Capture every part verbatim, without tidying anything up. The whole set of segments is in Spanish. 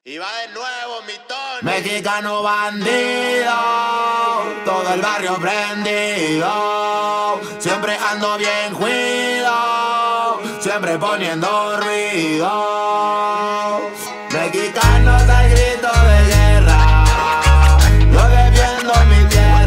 Y va de nuevo mi Tony. Mexicano bandido, todo el barrio prendido. Siempre ando bien cuido, siempre poniendo ruido. Mexicanos al grito de guerra, yo defiendo mi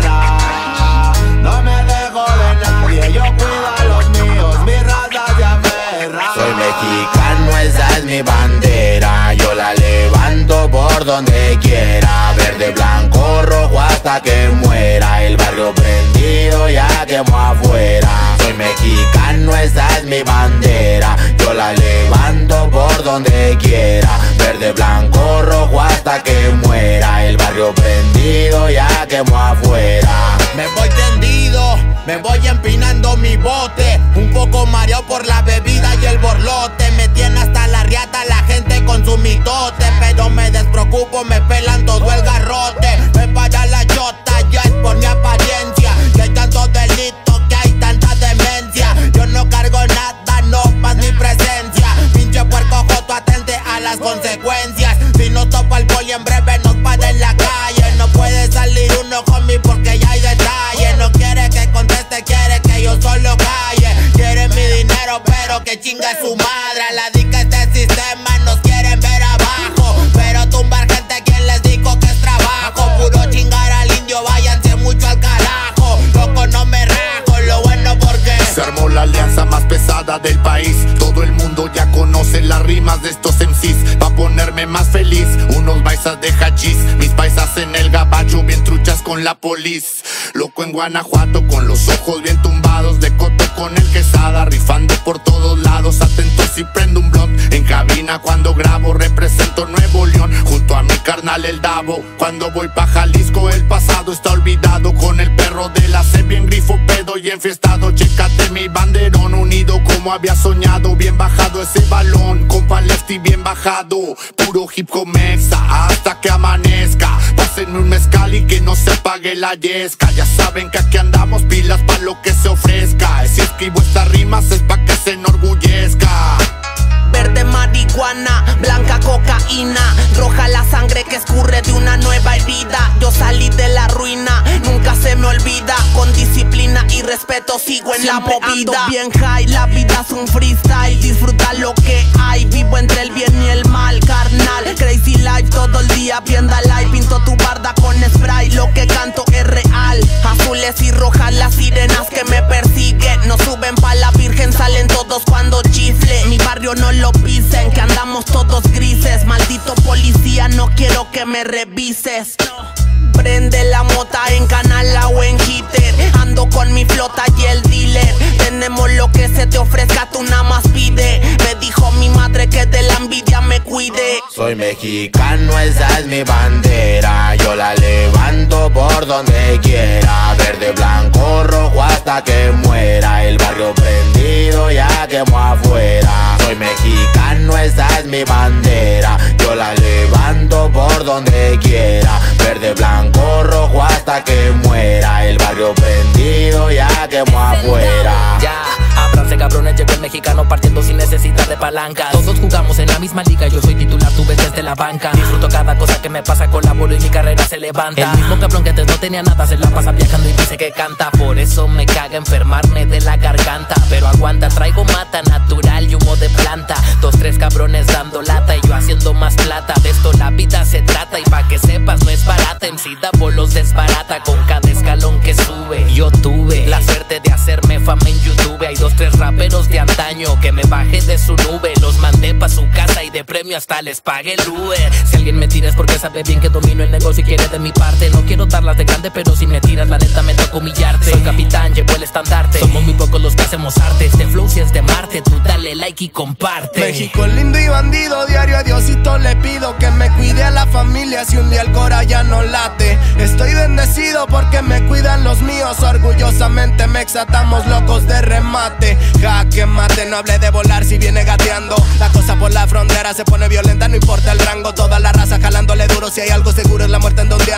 tierra. No me dejo de nadie, yo cuido a los míos, mi raza se aferra. Soy mexicano, esa es mi bandera, yo la levanto por donde quiera. Verde, blanco, rojo hasta que muera. El barrio prendido ya quemó afuera. Soy mexicano, esa es mi bandera, yo la levanto por donde quiera. Verde, blanco, rojo hasta que muera. El barrio prendido ya quemó afuera. Me voy tendido, me voy empinando mi bote, un poco mareado por la bebida y el borlote. Me tiene hasta la riata la gente con su mitote, pero me despreocupo, me pelan todo el garrote. Me para la chota, ya es por mi apariencia, que hay tanto delito, que hay tanta demencia. Yo no cargo nada, no más mi presencia. Pinche puerco joto, atente a las consecuencias. Si no topa el boy en breve nos para en la calle. No puede salir uno conmigo porque ya hay detalle. No quiere que conteste, quiere que yo solo calle. Quiere mi dinero pero que chinga su madre. A la dica este sistema nos quieren ver abajo, pero tumbar gente, quien les dijo que es trabajo. Puro chingar al indio, váyanse mucho al carajo. Loco no me rajo, lo bueno porque se armó la alianza más pesada del país. Todo el mundo ya conoce las rimas de estos M Cs. Pa' ponerme más feliz, unos paisas de hachís, mis paisas en el gabacho bien truchas con la polis. Loco en Guanajuato con los ojos bien tumbados, de coto con el quesada, rifando por todos lados. Atento si prendo un blunt en cabina cuando grabo, represento Nuevo León junto a mi carnal el Davo. Cuando voy pa' Jalisco el pasado está olvidado, con el perro de la C bien grifo, pedo y enfiestado. Chécate mi banderón, unido como había soñado, bien bajado ese balón, compa lefty bien bajado. Puro hip hop mexa hasta que amanezca. Pásenme un mezcal y que no se apague la yesca. Ya saben que aquí andamos pilas pa' lo que se ofrezca. Si escribo estas rimas es pa' que se enorgullezca. Verde marihuana, blanca cocaína, roja la sangre que escurre de una nueva herida. Yo salí de la ruina, nunca se me olvida. Con disciplina y respeto sigo en Siempre la movida. Ando bien high, la vida es un freestyle. Disfruta lo que hay, vivo entre el bien y el mal, carnal. Crazy life todo el día, vienda live. Pinto tu barda con spray, lo que canto es real. Azules y rojas las sirenas que me persiguen. No suben pa' la virgen, salen todos cuando chifle. Mi barrio no lo pisen, que andamos todos grises. Maldito policía, no quiero que me revises. Prende la mota en Canala o en Hitter. Ando con mi flota y el dealer. Tenemos lo que se te ofrezca, tú nada más pide. Me dijo mi madre que de la envidia me cuide. Soy mexicano, esa es mi bandera, yo la levanto por donde quiera. Verde, blanco, rojo hasta que muera. El barrio prendido ya quemó afuera. Soy mexicano, esa es mi bandera, yo la levanto por donde quiera. Verde, blanco, rojo hasta que muera. El barrio prendido ya quemó afuera. Ya, ábranse cabrones, llegó el mexicano partiendo sin necesidad de palanca. Todos jugamos en la misma liga, yo soy titular, tú ves desde la banca. Disfruto cada cosa que me pasa, colaboro y mi carrera se levanta. El mismo cabrón que antes no tenía nada se la pasa viajando y dice que canta. Por eso me caga enfermarme de la garganta, pero aguanta, traigo mata natural y humo de planta. Dos, tres cabrones dando lata y yo haciendo más plata. De esto la vida se trata y pa' que sepas no es barata. M C da bolos desbarata con cada escalón que sube. Yo tuve la suerte de hacerme fama en YouTube. Hay dos, tres raperos de antaño que me bajé de su nube. Los mandé pa' su casa y de premio hasta les pagué el Uber. Si alguien me tira es porque sabe bien que domino el negocio y quiere de mi parte. No quiero darlas de grande, pero si me tiras la neta me toca humillarte. Soy capitán, llevo el estandarte. Somos muy pocos los que hacemos arte. Este flow si es de Marte, tú dale like y comparte. México lindo y bandido, diario a Diosito le pido que me cuide a la familia si un día el cora ya no late. Estoy bendecido porque me cuidan los míos. Orgullosamente me exatamos locos de remate. Jaque mate, no hable de volar si viene gateando. La cosa por la frontera se pone violenta, no importa el rango. Toda la raza jalándole duro, si hay algo seguro es la muerte en donde ando.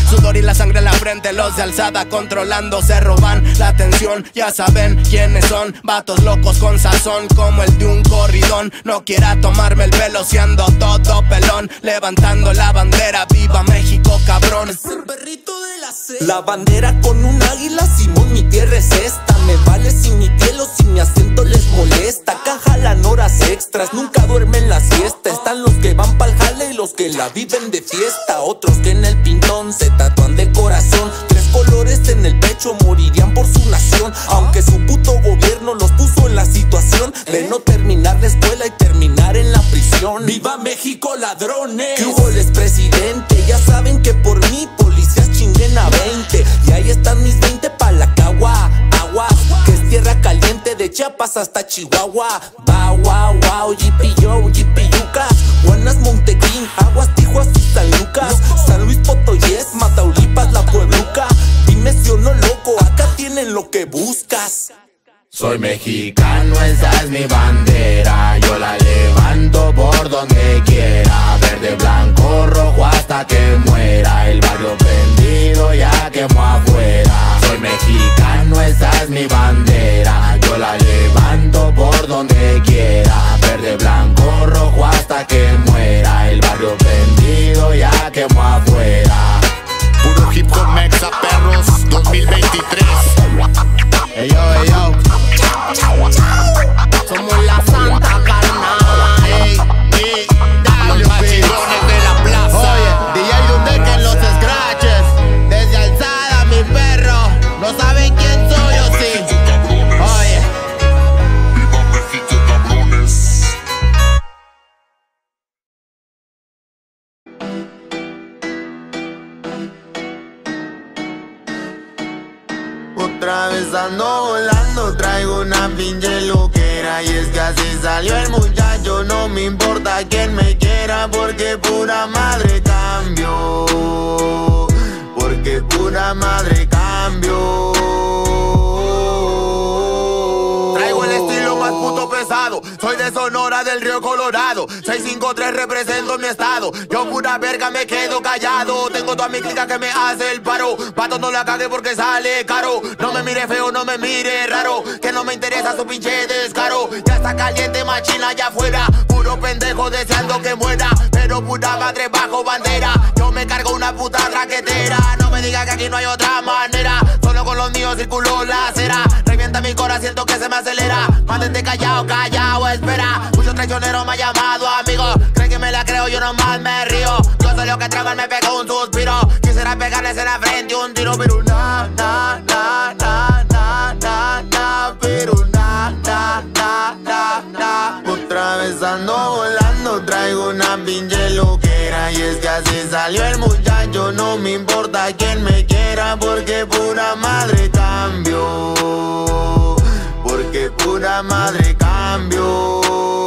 Sudor y la sangre en la frente, los de alzada controlando se roban la atención. Ya saben quiénes son, vatos locos con sazón como el de un corridón. No quiera tomarme el pelo siendo todo pelón, levantando la bandera, viva México cabrón. Es el perrito de la C. La bandera con un águila, Simón, mi tierra es esta. Me vale si mi piel o si mi acento les molesta. Acá jalan horas extras, nunca duermen la siesta. Están los que van pa'l jale y los que la viven de fiesta. Otros que en el pintón se tatúan de corazón. Tres colores en el pecho, morirían por su nación. Aunque su puto gobierno los puso en la situación de no terminar la escuela y terminar en la prisión. ¡Viva México, ladrones! ¿Qué hubo, les presidente? Ya saben que por mí policías chinguen a veinte. Y ahí están mis veinte pa' la cagua. Agua, que es tierra caliente de Chiapas hasta Chihuahua. Wow, wow, wow, yipi yo, yipi yuca. Buenas, Montequín, Aguas, Tijuas y San Lucas. San Luis Potoyes, Mataulipas, La Puebluca. Dime si o no, loco, acá tienen lo que buscas. Soy mexicano, esa es mi bandera. Yo la levanto por donde quiera. Verde, blanco, rojo hasta que muera. El barrio prendido ya quemó afuera. Soy mexicano, esa es mi bandera. Yo la levanto por donde quiera. Verde, blanco, rojo hasta que muera. El barrio prendido ya quemó afuera. Puro hip hop mexa, perros, dos mil veintitrés. Ey yo, ey yo. Somos la santa carnal. Ey, y Los machilones de la plaza. Oye, D J Dundeque en los scratches. Desde alzada, mi perro. No saben quién soy o sí. Oye. Viva México, cabrones. Otra vez ando volando, traigo una pinche loquera. Y es que así salió el muchacho, no me importa quién me quiera. Porque pura madre cambio, porque pura madre cambio. Traigo el estilo más puto pesado, soy de Sonora del Río Colorado. seis cinco tres represento mi estado, yo pura verga me quedo callado. Tengo toda mi clica que me hace el paro. Pato no la cague porque sale caro. No me mire feo, no me mire raro, que no me interesa su pinche descaro. Ya está caliente machina allá afuera, puro pendejo deseando que muera. Pero puta madre bajo bandera, yo me cargo una puta traquetera. No me diga que aquí no hay otra manera, solo con los míos circulo la acera. Revienta mi corazón, siento que se me acelera. Mantente callado, callado, espera. Muchos traicioneros me han llamado amigo, creen que me la creo, yo nomás me río. Yo soy lo que trago, me pego un suspiro. Quisiera pegarles en la frente un tiro, pero na, na, na, na, na, na, na. Pero na, na, na, na, na. Otra vez ando volando, traigo una pinche loquera. Y es que así salió el muchacho, no me importa quién me quiera. Porque pura madre cambio, porque pura madre cambio.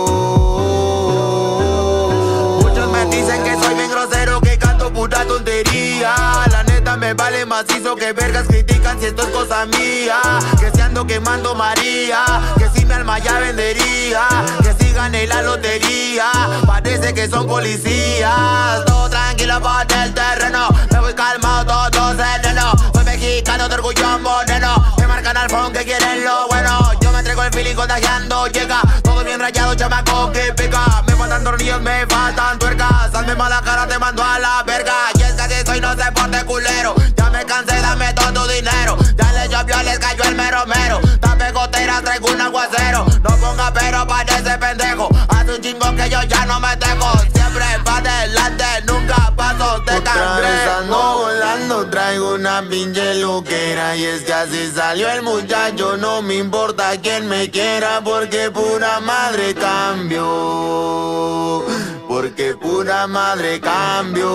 Muchos me dicen que soy bien grosero, que canto pura tontería. La neta me vale macizo, que vergas critican si esto es cosa mía. Que si ando quemando María, que si mi alma ya vendería. Que si gané la lotería, parece que son policías. Todo tranquilo por el terreno, me voy calmado, todo sereno. Soy mexicano de orgullo moreno, me marcan al phone que quieren lo bueno. Yo me entrego el feeling contagiando, llega todo bien rayado, chamaco que pica. Me faltan tornillos, me faltan tuercas. Hazme mala cara, te mando a la verga. Y es que así soy, no se porte culero. Ya me cansé, dame todo tu dinero. Ya les llovió, les cayó el mero mero. Tape gotera, traigo un aguacero. No ponga pero para ese pendejo. Hace un chingo que yo ya no me dejo. Siempre pa' adelante, nunca paso de cangrejo. Ando volando, traigo una pinche loquera. Y es que así salió el muchacho, no me importa quién me quiera. Porque pura madre cambio, porque pura madre cambio.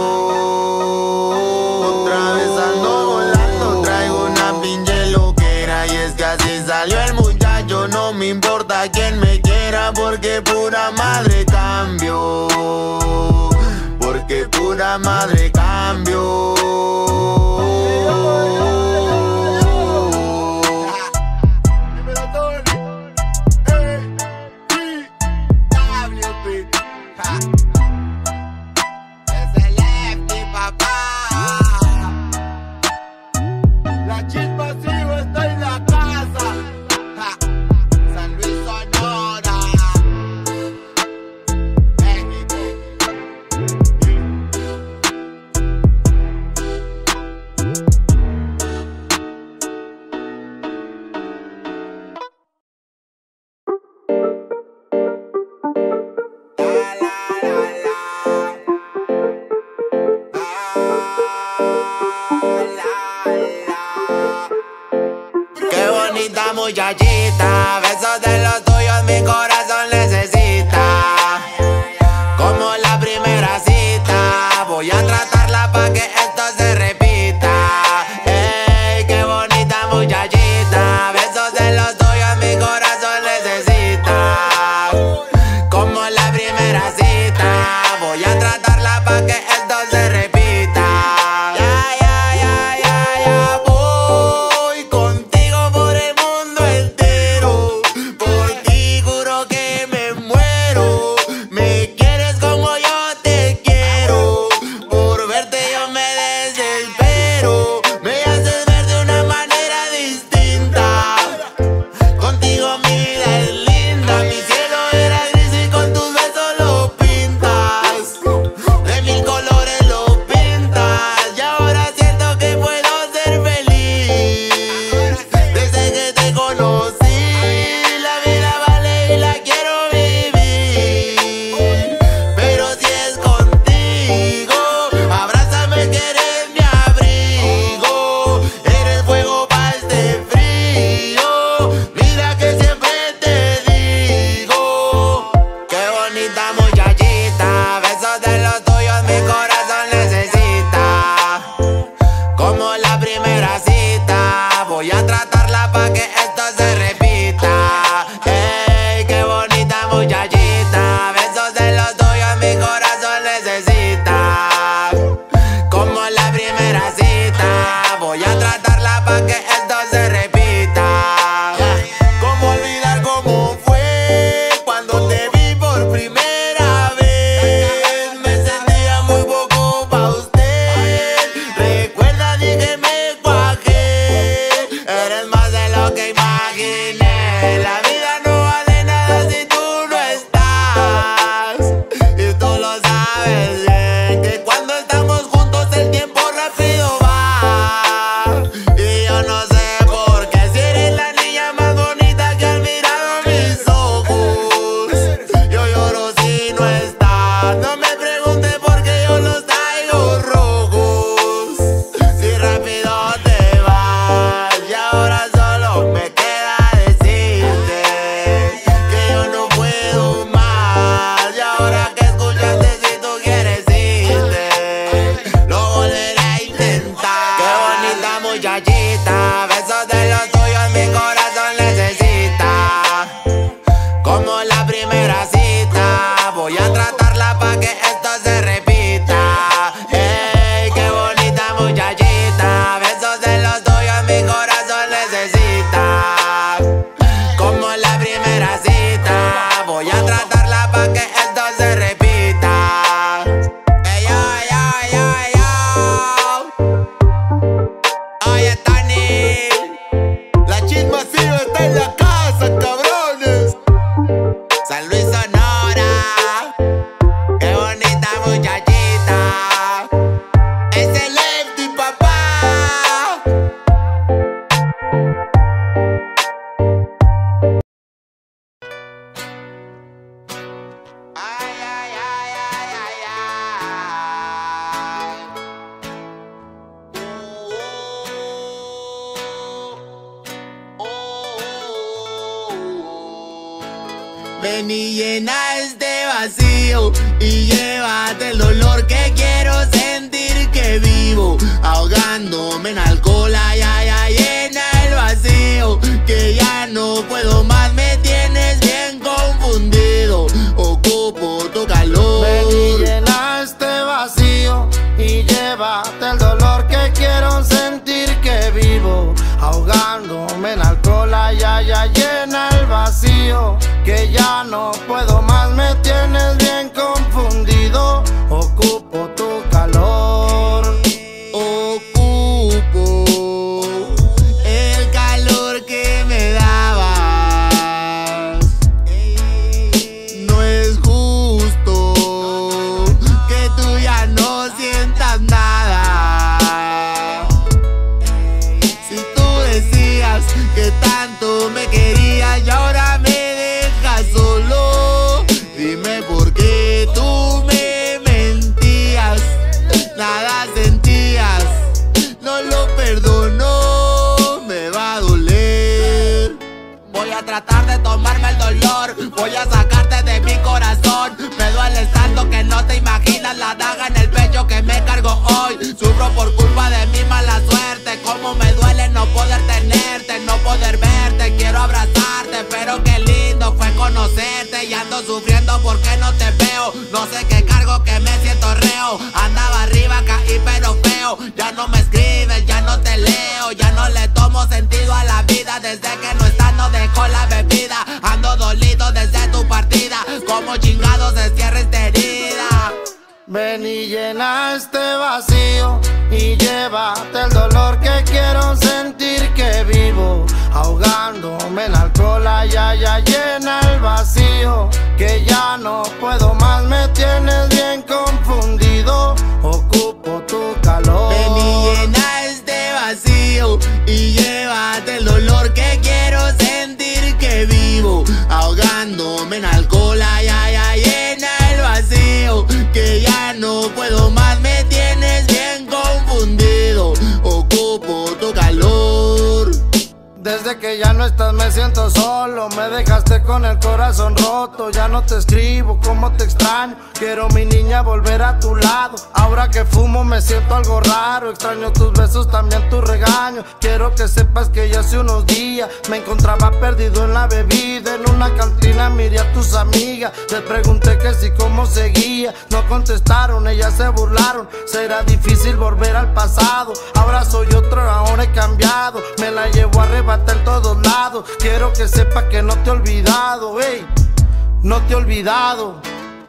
Otra vez ando volando, traigo una pinche loquera. Y es que así salió el muchacho, no me importa quién me quiera. Porque pura madre cambio, porque pura madre cambio. muchachita, besos de los tuyos mi corazón necesita. Como la primera cita, voy a tratarla pa' que esto se repita. Ey, qué bonita muchachita, besos de los tuyos mi corazón necesita. Como la primera cita, voy a tratarla pa' que esto se repita. Muchachita, besos de los tuyos mi corazón necesita. Como la primera cita, voy a tratarla pa' que esto se repita. Ey, qué bonita muchachita, besos de los tuyos mi corazón necesita. Como la primera cita, voy a tratarla pa' que esto se repita. ¿Cómo olvidar cómo fue cuando te vi por primera? Muchachita, besos de los tuyos mi corazón necesita. Como la primera cita, voy a tratarla pa' que esto se repita. Ey, qué bonita muchachita, besos de los tuyos mi corazón necesita. Como la primera cita, voy a tratarla pa' que esto se repita. Ey, ay, ay, ay, ay. Oye, Tani, la chisma masiva está en la casa, cabrones. San Luis, Sonora, qué bonita muchachita. Es el Lefty, papá. Ay, ay, ay, ay, ay, ay. Ven y llena este vacío y llévate el dolor que quiero sentir que vivo, ahogándome en alcohol. Ay, ay, ay, llena el vacío que ya no puedo más, me tienes bien confundido, ocupo tu calor. Ven y llena este vacío y llévate el dolor que quiero sentir que vivo, ahogándome en alcohol. Ay, ay, ay, llena el vacío que ya no puedo más, me tienes bien confundido, ocupo tu calor. Ocupo el calor que me dabas. No es justo que tú ya no sientas nada. Si tú decías que tanto me querías y ahora me dejas solo, dime por qué tú me tratar de tomarme el dolor. Voy a sacarte de mi corazón. Me duele tanto que no te imaginas la daga en el pecho que me cargo hoy. Sufro por culpa de mi mala suerte. Como me duele no poder tenerte, no poder verte. Quiero abrazarte, pero qué lindo fue conocerte. Y ando sufriendo porque no te veo. No sé qué cargo que me siento reo. Andaba arriba, caí pero feo. Ya no me escribes, ya no te leo. Ya no le tomo sentido a la vida. Desde que no estás no dejo la bebida. Ando dolido desde tu partida. Como chingado se cierra esta herida. Ven y llena este vacío y llévate el dolor que quiero sentir que vivo. Ahogándome en alcohol, ya ya llena el vacío. Que ya no puedo más, me tienes bien confundido. Ocupo tu calor. Ven y llena este vacío y llévate el dolor que quiero sentir que vivo. Ahogándome en alcohol, ya ya llena el vacío. Que ya no puedo más, me tienes bien confundido. Ocupo tu calor. Desde que ya no estás me siento solo. Me dejaste con el corazón roto. Ya no te escribo, como te extraño. Quiero mi niña volver a tu lado. Ahora que fumo me siento algo raro. Extraño tus besos, también tu regaño. Quiero que sepas que ya hace unos días me encontraba perdido en la bebida. En una cantina miré a tus amigas. Les pregunté que si cómo seguía. No contestaron, ellas se burlaron. Será difícil volver al pasado. Ahora soy otro, ahora he cambiado. Me la llevo a arrebatar en todos lados. Quiero que sepas que no te he olvidado, ey, no te he olvidado.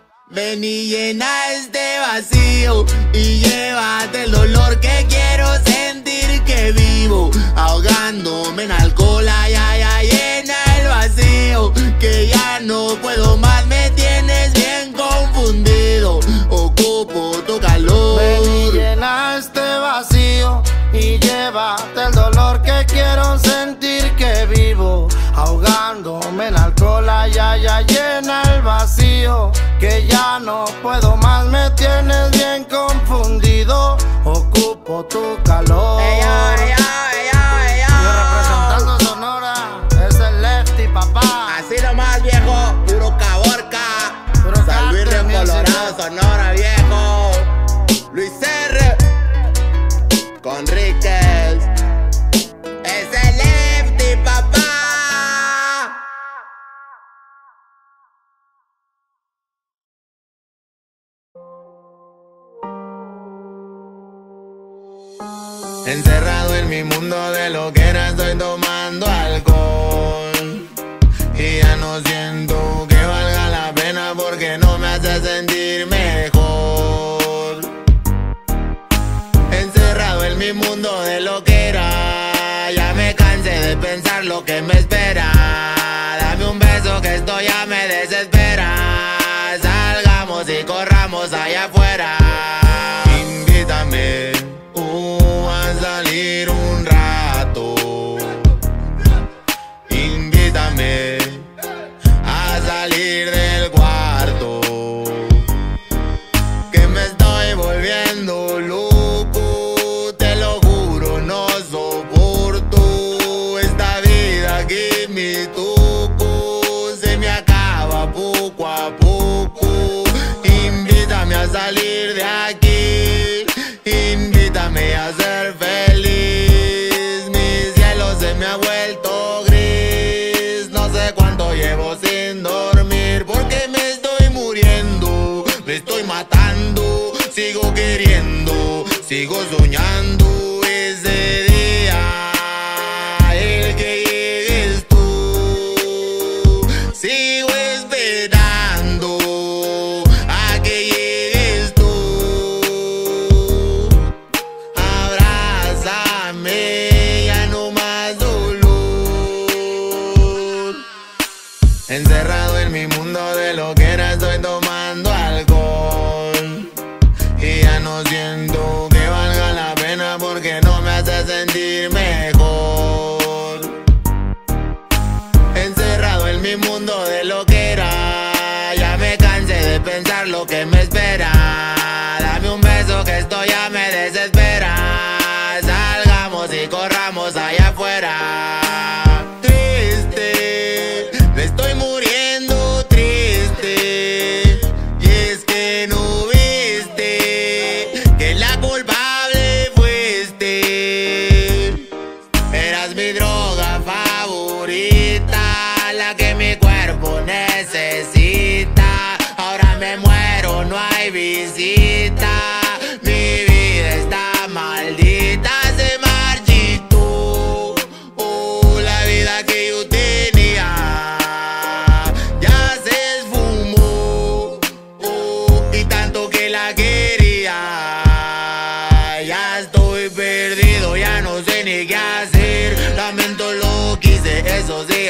Ven y llena este vacío y llévate el dolor que quiero sentir que vivo. Ahogándome en alcohol, ya ya llena el vacío. Que ya no puedo más, me tienes bien confundido. Ocupo tu calor. Ven y llena este vacío y llévate el dolor que quiero sentir que vivo. Ahogándome en alcohol, ya ya llena el vacío. Que ya no puedo más, me tienes bien confundido. Ocupo tu calor. Ey, yo, ey, yo, ey, yo, ey, yo. Yo representando Sonora, es el Lefty, papá. Así nomás, viejo, puro Caborca. Puro San Luis Río cante, Colorado, mi Sonora, viejo. Luis R. Conríquez. Es el Lefty, papá. Encerrado en mi mundo de lo que era, estoy tomando alcohol. Y ya no siento que valga la pena porque no me hace sentir mejor. Encerrado en mi mundo de lo que era, ya me cansé de pensar lo que me espera. Dame un beso que esto ya me desespera. Salgamos y corramos allá afuera. Invítame uh, a salir un rato. Invítame a salir del cuarto. Que me estoy volviendo loco. Te lo juro, no soporto esta vida que me tocó. Se me acaba poco a poco. Invítame a salir de aquí. Invítame a ser feliz. Mi cielo se me ha vuelto gris. No sé cuánto llevo sin dormir porque me estoy muriendo, me estoy matando. Sigo queriendo, sigo soñando ese día, el que llegues tú. Sigo esperando a que llegues tú. Abrázame, ya no más dolor. Encerrado en mi mundo de lo que era, estoy tomando alcohol. Y ya no siento que valga la pena porque no me hace sentir mejor. Encerrado en mi mundo de lo que era, ya me cansé de pensar lo que me espera. Dame un beso que esto ya me desespera. Salgamos y corramos allá afuera. Triste,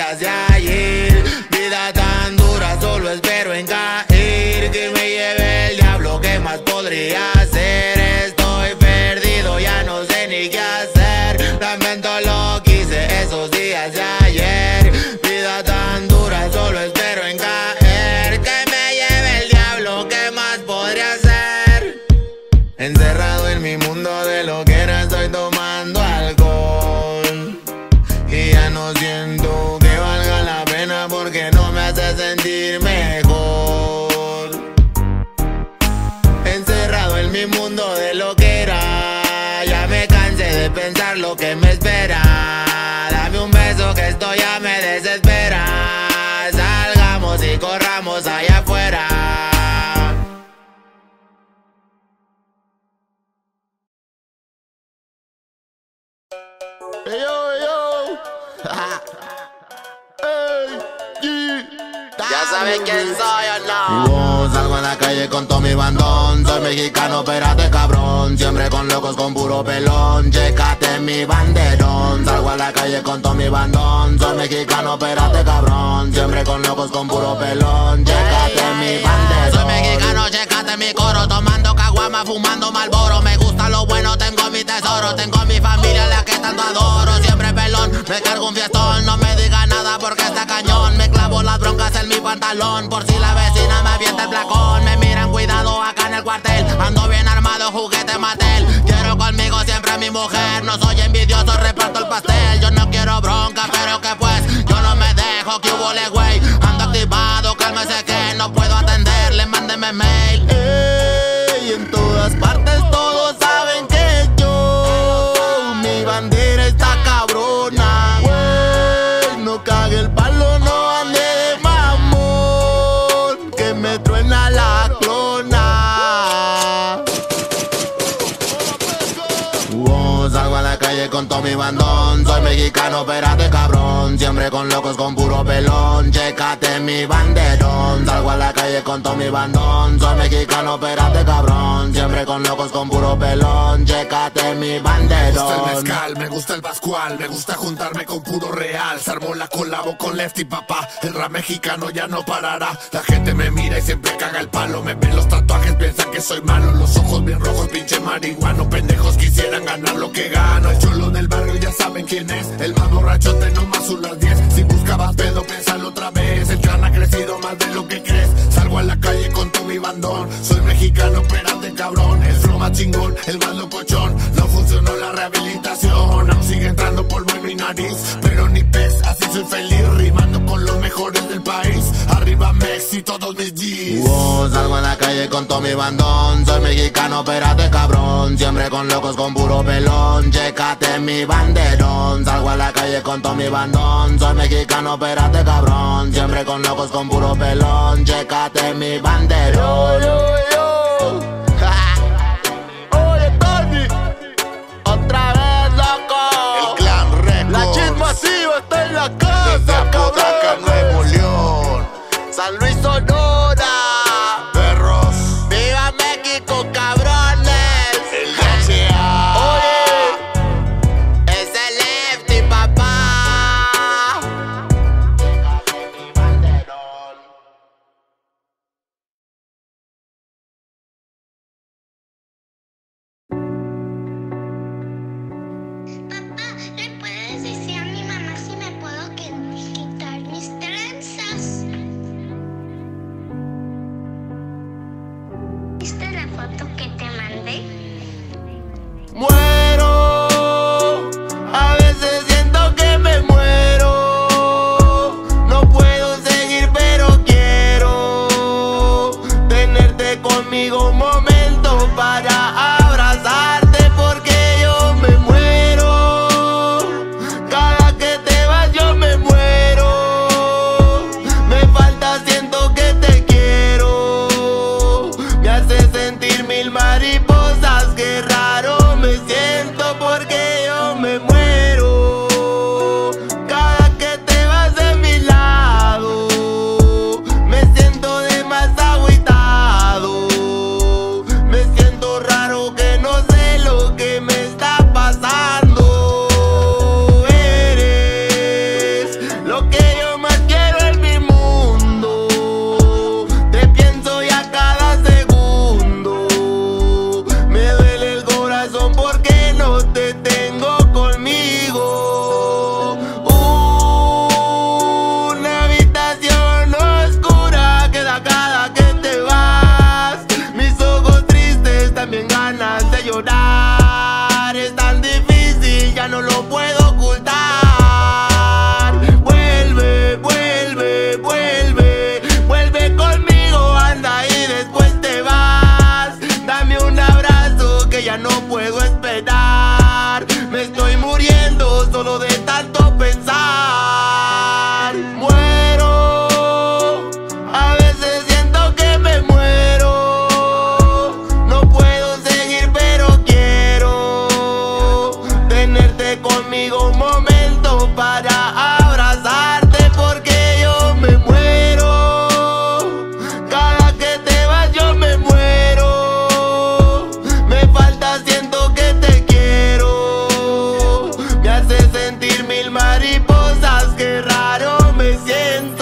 días de ayer. Vida tan dura, solo espero en caer. Que me lleve el diablo, ¿qué más podría hacer? Estoy perdido, ya no sé ni qué hacer. Lamento lo que hice esos días de ayer. Vida tan dura, solo espero en caer. Que me lleve el diablo, ¿qué más podría hacer? Encerrado en mi mundo de lo que era, estoy tomando alcohol. Y ya no siento que valga la pena porque no me hace sentir mejor. Encerrado en mi mundo de lo que era, ya me cansé de pensar lo que me espera. Dame un beso que esto ya me desespera. Salgamos y corramos allá afuera. Hey, yo, yo. Hey, yeah. Ya saben quién soy o no. Yo salgo a la calle con todo mi bandón. Soy mexicano, espérate cabrón. Siempre con locos con puro pelón. Chécate mi banderón. Salgo a la calle con todo mi bandón. Soy mexicano, espérate cabrón. Siempre con locos con puro pelón. Chécate mi banderón. Soy mexicano, chécate mi coro. Tomando caguama, fumando Marlboro. Me gusta lo bueno, tengo mi tesoro. Tengo mi familia, la que tanto adoro. Siempre pelón, me cargo un fiestón. No me diga nada porque está cañón. Me clavo las broncas en mi pantalón. Por si la vecina me avienta el placón. Me miran, cuidado acá en el cuartel. Ando bien armado, juguete Mattel. Quiero conmigo siempre a mi mujer. No soy envidioso, reparto el pastel. Yo no quiero bronca, pero que pues yo no me dejo, que hubo le güey. Ando activado, cálmese que no puedo atenderle. Mándeme mail. Ey, en todas partes todos saben que yo, mi bandera está cabrona. Wey, no cague el palo, no ande de mamón, que me truena la clona. Wow, salgo a la calle con todo mi bandón. Soy mexicano, espérate cabrón. Siempre con locos con puro pelón. Chécate mi banderón. Salgo a la calle con todo mi bandón. Soy mexicano, espérate cabrón. Siempre con locos con puro pelón. Chécate mi banderón. Me gusta el mezcal, me gusta el pascual. Me gusta juntarme con puro real. Se armó la colabo con Lefty papá. El rap mexicano ya no parará. La gente me mira y siempre caga el palo. Me ven los tatuajes, piensan que soy malo. Los ojos bien rojos, pinche marihuano. Pendejos quisieran ganar lo que gano. El chulo del barrio ya saben quién es. El más borrachote no más son las diez. Si buscabas pedo, piénsalo otra vez. El clan ha crecido más de lo que crees. Salgo a la calle con todo mi bandón. Soy mexicano, espérate cabrón. El flow más chingón, el más locochón. No funcionó la rehabilitación. Aún sigue entrando polvo en mi nariz, pero ni pez, así soy feliz. Rimando con los mejores del país. Arriba Mex y todos mis G's. Wow, salgo a la calle con todo mi bandón. Soy mexicano, espérate cabrón. Siempre con locos con puro pelón. Chécate mi banderón. Salgo a la calle con todo mi bandón. Soy mexicano, espérate cabrón. Siempre con locos con puro pelón. Chécate mi banderón. Yo, yo, yo. Oye, Tony, otra vez loco. El Clan Records. La Chis Masiva está en la casa, Desde Apodaca, cabrón. Nuevo León. San Luis, Sonora. Perros. ¡Viva México, cabrones! El H A. Oye, es el Lefty, papá. Papá, ¿le puedes decir a mi mamá si me puedo que- quitar mis trenzas? ¿Viste la foto que te mandé? Muero, a veces siento que me muero. No puedo seguir, pero quiero tenerte conmigo un momento para abrazarte, porque yo me muero. Cada que te vas yo me muero. Me falta, siento que te quiero. Me hace sentir mil mariposas, qué raro me siento porque yo me muero. Cada que te vas de mi lado, me siento de más agüitado. tenerte conmigo un momento para abrazarte, porque yo me muero. Cada que te vas yo me muero. Me falta, siento que te quiero. Me hace sentir mil mariposas, qué raro me siento.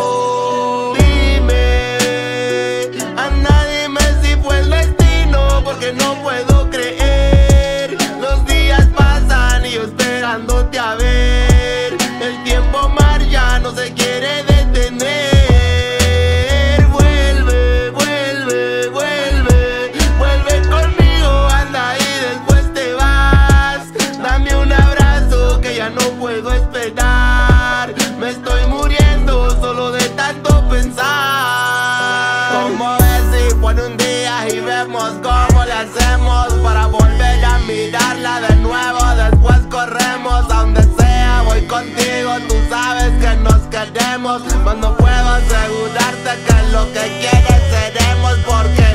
Porque no puedo creer, los días pasan y yo esperándote a ver. El tiempo marcha, no se quiere detener. Vuelve, vuelve, vuelve, vuelve conmigo, anda y después te vas. Dame un abrazo que ya no puedo esperar. Me estoy muriendo solo de tanto pensar. Como ves si pone un día y vemos cómo le hacemos para volver a mirarla de nuevo. Después corremos a donde sea, voy contigo, tú sabes que nos queremos. Cuando puedo asegurarte que lo que quieres seremos, porque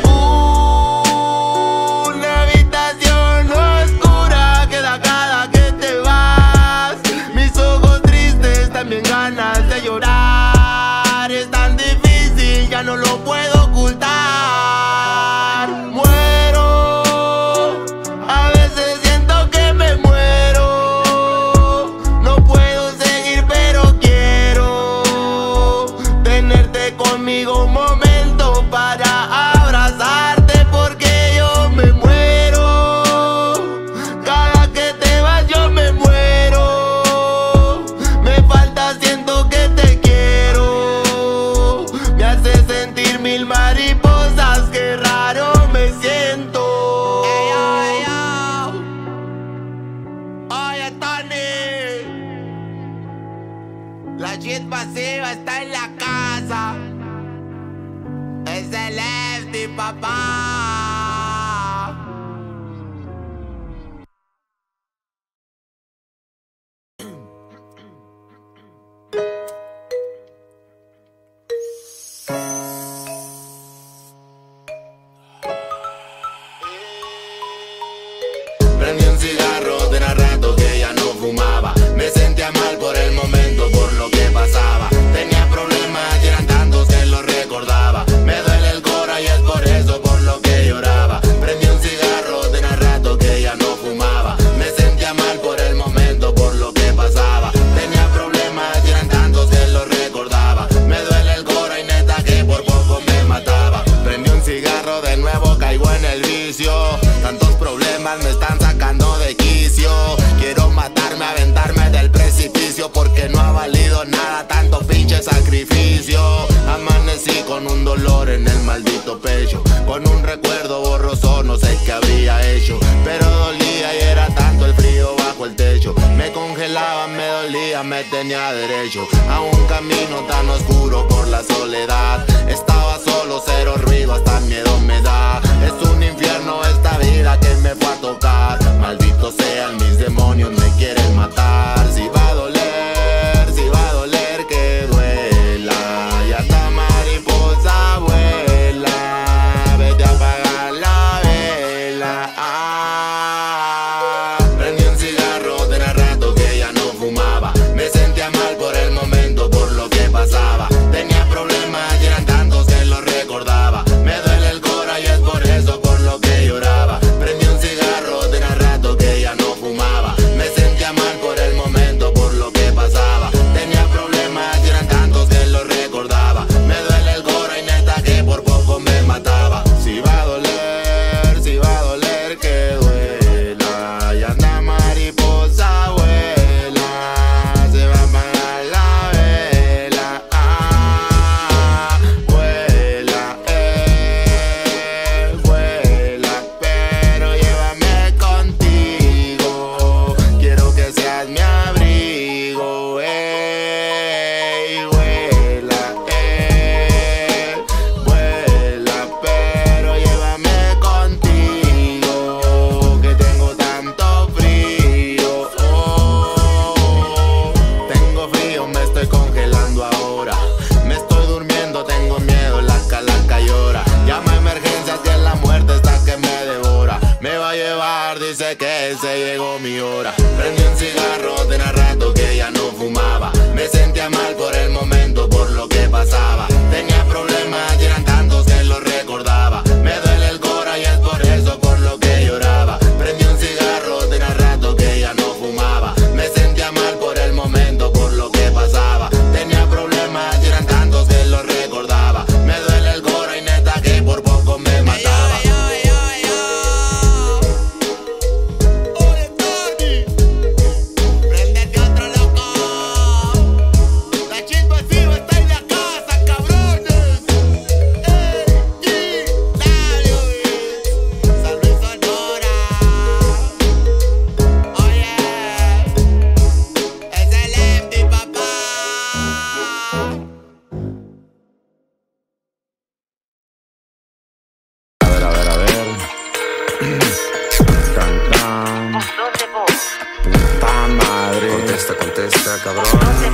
una habitación oscura queda cada que te vas. Mis ojos tristes, también ganas de llorar. Es tan difícil, ya no lo puedo ocultar. Muero, a veces siento que me muero. No puedo seguir pero quiero tenerte conmigo un momento para abrazarte, porque yo me muero. Cada que te vas yo me muero. Me falta, siento que te quiero. Me hace sentir mil mariposas, qué raro me siento. Hey, yo, hey, yo. Oye, Tony, la shit pasiva está en la casa. Es el Lefty, papá. Prendí un cigarro, tenía rato que ya no fumaba. Me sentía mal por el momento, por lo que pasaba. Tenía problemas y eran tantos que los recordaba. Me duele el cora y es por eso por lo que lloraba. Prendí un cigarro, tenía rato que ya no fumaba. Me sentía mal por el momento, por lo que pasaba. Tenía problemas y eran tantos que los recordaba. Me duele el cora y neta que por poco me mataba. Prendí un cigarro, de nuevo caigo en el vicio. Tantos problemas me están sacando de quicio. Quiero matarme, aventarme del precipicio, porque no ha valido nada tanto pinche sacrificio. Amanecí con un dolor en el maldito pecho, con un recuerdo borroso, no sé qué habría hecho. Pero dolía y era tanto el frío bajo el techo. Me congelaba, me dolía, me tenía derecho a un camino tan oscuro por la soledad. Estaba solo, cero ruido, hasta miedo me da. Es un infierno esta vida que me fue a tocar. Maldito sean mis demonios, me quieren matar. Si va a doler, si va a doler que duela. Y hasta mariposa vuela. Vete a apagar la vela. Ah. Prendí un cigarro, tenía rato que ya no fumaba. Me sentía mal por el momento, por lo que pasaba. Tenía problemas y eran tantos que los recordaba. Me duele el cora y es por eso por lo que lloraba. Prendí un fumar, dice que se llegó mi hora. Prendí un cigarro, tenía rato que ya no fumaba. Me sentía mal por el momento, por lo que pasaba. Tenía problemas y eran tantos que los recordaba. Me duele el cora y es por eso por lo que lloraba. Prendí un cigarro, tenía rato que ya no fumaba. Me sentía mal por el momento, por lo que pasaba. Tenía problemas y eran tantos que los recordaba. Me duele el cora y neta que por poco me mataba. Contesta, contesta, cabrón.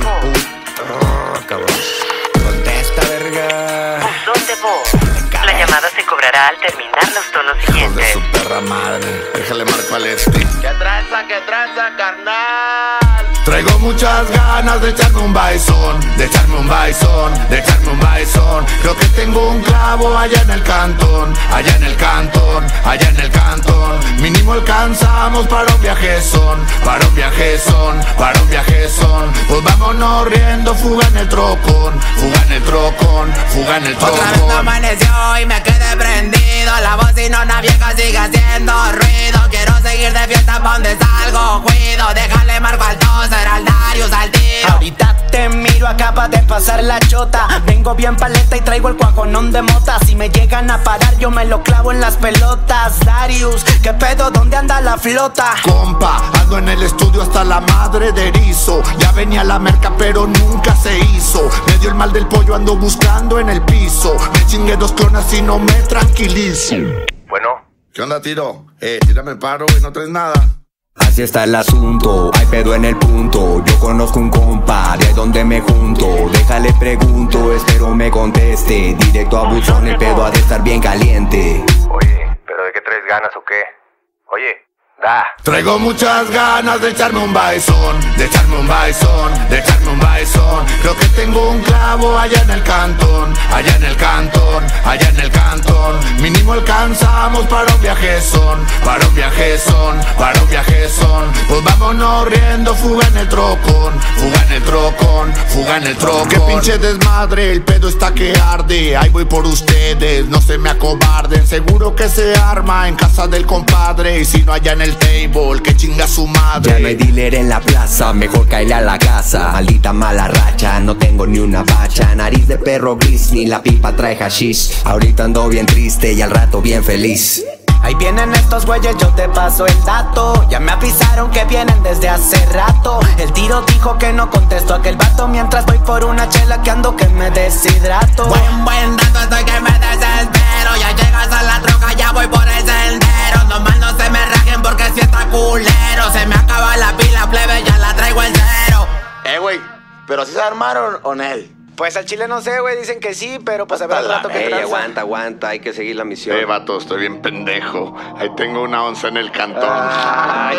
Puta, cabrón. Contesta, verga. Buzón de voz. La llamada se cobrará al terminar los tonos siguientes. De su perra madre. Déjale marco al este. Que tranza, que tranza, carnal. Traigo muchas ganas de echarme un baizón, de echarme un baizón, de echarme un baizón. Creo que tengo un clavo allá en el cantón, allá en el cantón, allá en el cantón. Mínimo alcanzamos para un viajezón, para un viajezón, para un viajezón. Pues vámonos riendo, fuga en el trocón, fuga en el trocón, fuga en el trocón. Otra vez me amaneció y me quedé prendido. La bocinona vieja sigue haciendo ruido. Quiero seguir de fiesta pa' donde salgo, cuido. Déjale marco al toser, al Darius, al tiro. Ahorita te miro, acaba de pasar la chota. Vengo bien paleta y traigo el cuajonón de mota. Si me llegan a parar yo me lo clavo en las pelotas. Darius, ¿qué pedo? ¿Dónde anda la flota? Compa, ando en el estudio hasta la madre de erizo. Ya venía la merca pero nunca se hizo. Me dio el mal del pollo, ando buscando en el piso. Me chingué dos clonas y no me tranquilizo. Bueno. ¿Qué onda, tiro? Eh, tírame el paro, güey, no traes nada. Así está el asunto, hay pedo en el punto. Yo conozco un compa, de ahí donde me junto. Déjale pregunto, espero me conteste. Directo a buzón, el pedo ha de estar bien caliente. Oye, ¿pero de qué traes ganas o qué? Oye, da. Traigo muchas ganas de echarme un baizón, de echarme un baizón, de echarme un baizón. Creo que tengo un clavo allá en el cantón, allá en el cantón, allá en el cantón. Mínimo alcanzamos para un viajezón, para un viajezón, para un viajezón. Pues vámonos riendo, fuga en el trocón, fuga en el trocón, fuga en el trocón. Qué pinche desmadre, el pedo está que arde. Ahí voy por ustedes, no se me acobarden. Seguro que se arma en casa del compadre. Y si no allá en el table, que chinga su madre. Ya no hay dealer en la plaza, mejor caerle a la casa. Maldita mala racha, no tengo ni una bacha. Nariz de perro gris, ni la pipa trae hashish. Ahorita ando bien triste y al rato bien feliz. Ahí vienen estos güeyes, yo te paso el dato. Ya me avisaron que vienen desde hace rato. El tiro dijo que no contestó a aquel vato. Mientras voy por una chela que ando que me deshidrato. Buen, buen dato, estoy que me desespero. Ya llegas a la troca, ya voy por el sendero. Nomás no se me rajen porque si está culero. Se me acaba la pila, plebe, ya la traigo el cero. Eh, güey, ¿pero si se armaron o no él? Pues al chile no sé, güey, dicen que sí, pero pues a ver el rato que Ey, tranza. aguanta, aguanta, hay que seguir la misión. Eh, vato, estoy bien pendejo. Ahí tengo una onza en el cantón. Ah,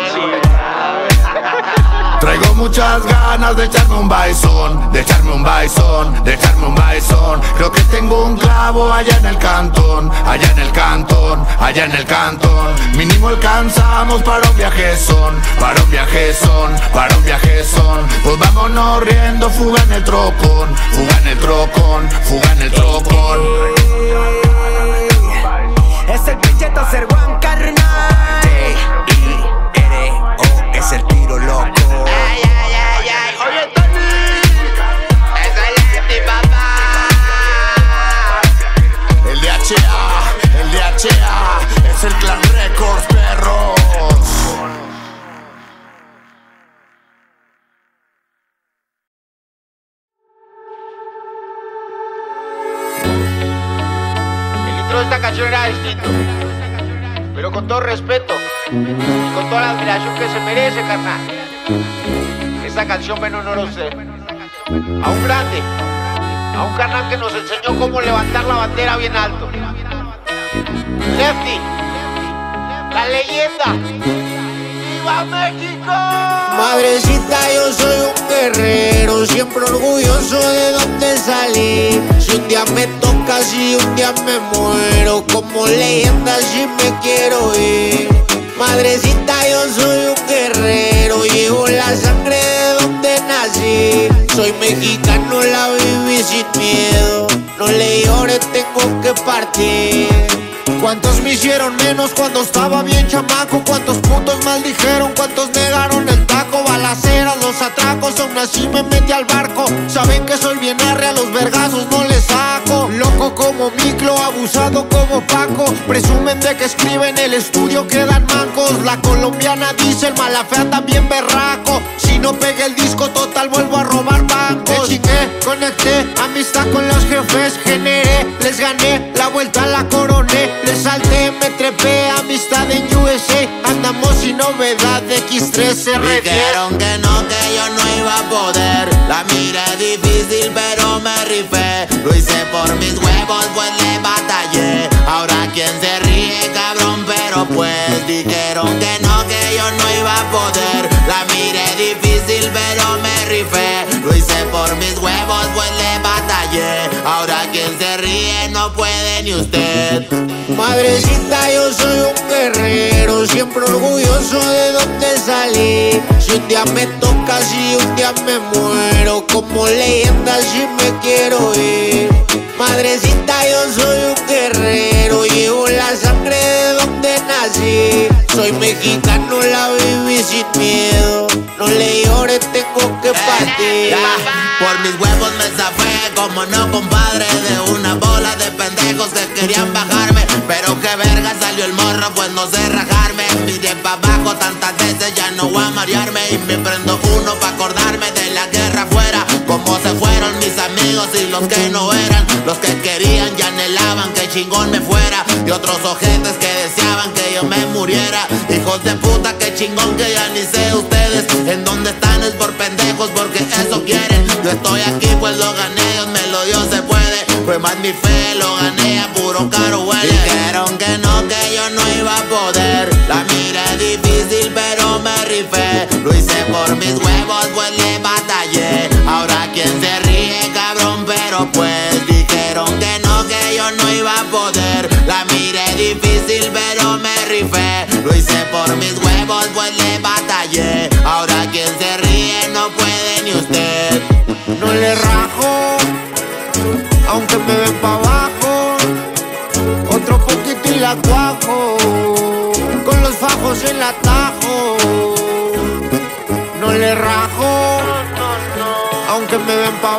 Traigo muchas ganas de echarme un baizón, de echarme un baizón, de echarme un baizón. Creo que tengo un clavo allá en el cantón, allá en el cantón, allá en el cantón. Mínimo alcanzamos para un viajezón, para un viajezón, para un viajezón. Pues vámonos riendo, fuga en el trocón, fuga en el trocón, fuga en el trocón. Es el pinche Toser One, carnal. T I R O es el tiro loco. Ay, ay, ay, ay. Oye, Tony, es el Lefty, papá. El D H A, el D H A, es el Clan Records, perros. El intro de esta canción era distinto, pero con todo respeto y con toda la admiración que se merece, carnal. Esta canción menos no lo sé. A un grande, a un carnal que nos enseñó cómo levantar la bandera bien alto. Lefty, la leyenda. ¡Viva México! Madrecita, yo soy un guerrero, siempre orgulloso de donde salí. Si un día me toca, si un día me muero, como leyenda si me quiero ir. Madrecita, yo soy un guerrero, llevo la sangre de donde nací. Soy mexicano, la viví sin miedo, no le llores, tengo que partir. ¿Cuántos me hicieron menos cuando estaba bien chamaco? ¿Cuántos putos maldijeron? ¿Cuántos negaron el taco? Balaceras, los atracos, aún así me metí al barco. Saben que soy bien arre, a los vergazos no les saco. Loco como Miclo, abusado como Paco. Presumen de que escriben el estudio, quedan mancos. La colombiana dice el mala fea también berraco. Si no pegué el disco total vuelvo a robar bancos. Me chingué, conecté, amistad con los jefes generé, les gané, la vuelta la coroné. Les salté, me trepé, amistad en U S A. Andamos sin novedad de X tres R D. Dijeron que no, que yo no iba a poder. La miré difícil pero me rifé. Lo hice por mis huevos pues le batallé. Ahora quien se ríe cabrón, pero pues dijeron que no, que yo no iba a poder. La miré difícil pero me rifé. Lo hice por mis huevos pues le batallé. Ahora quien se ríe no puede ni usted. Madrecita, yo soy un guerrero, siempre orgulloso de donde salí. Si un día me toca, si un día me muero, como leyenda si me quiero ir. Madrecita, yo soy un guerrero, llevo la sangre de donde nací. Soy mexicano, la viví sin miedo, no le llores, tengo que partir. Por mis huevos me zafé, como no compadre, de una bola de pendejos que querían bajarme. Pero que verga salió el morro, pues no sé rajarme. Miré pa' abajo tantas veces, ya no voy a marearme. Y me prendo uno pa' acordarme de la guerra afuera. Como se fueron mis amigos y los que no eran. Los que querían y anhelaban que chingón me fuera. Y otros ojetes que deseaban que yo me muriera. Hijos de puta, que chingón que ya ni sé ustedes en dónde están, es por pendejos porque eso quieren. Yo estoy aquí pues lo gané, Dios me lo dio, se puede. Fue más mi fe, lo gané a puro caro huele. Dijeron que no, que yo no iba a poder. La miré difícil pero me rifé. Lo hice por mis huevos pues le batallé. Ahora quien se ríe cabrón, pero pues dijeron que no, que yo no iba a poder. La miré difícil pero me rifé. Lo hice por mis huevos pues le batallé. Ahora quien se ríe no puede ni usted. No le rajo, aunque me ven pa' abajo. Otro poquito y la cuajo, con los fajos en la tajo. No le rajo, aunque me ven pa'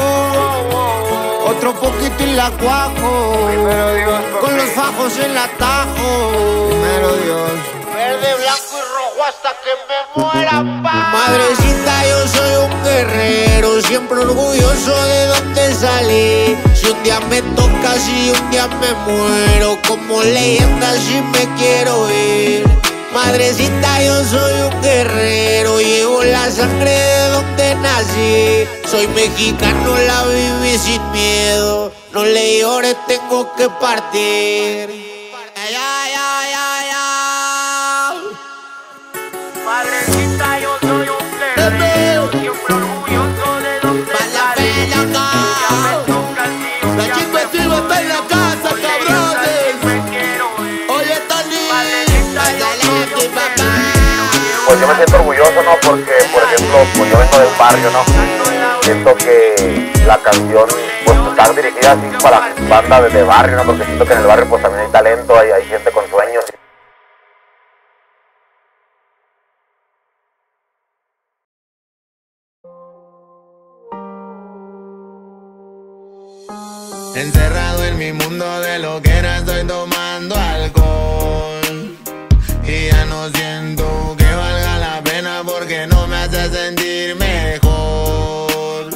abajo. Otro poquito y la cuajo, con los fajos en la tajo. Primero Dios. Verde, blanco y rojo hasta que me muera, pa. Madrecita, yo soy un guerrero, siempre orgulloso de donde salí. Si un día me toca, si un día me muero, como leyenda si me quiero ir. Madrecita, yo soy un guerrero, llevo la sangre de donde nací. Soy mexicano, la viví sin miedo, no le llores, tengo que partir. Ay, ay, ay, ay, ay. Madrecita, yo soy un guerrero, siempre orgulloso de donde salí. La chica encima está en la casa, cabrones. Oye, Tony, pues yo me siento orgulloso, ¿no? Porque, por ejemplo, pues yo vengo del barrio, ¿no? Siento que la canción, pues, está dirigida así para banda de, de barrio, ¿no? Porque siento que en el barrio, pues, también hay talento, hay, hay gente con sueños. Encerrado en mi mundo de lo que era, estoy tomando alcohol. Y ya no siento que valga la pena porque no me hace sentir mejor.